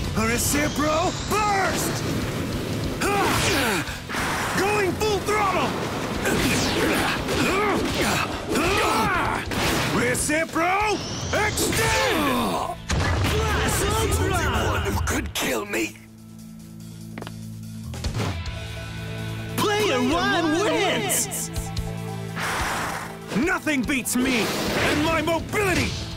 Recipro burst! Going full throttle! Recipro extend! One who could kill me. Player one wins! Nothing beats me and my mobility!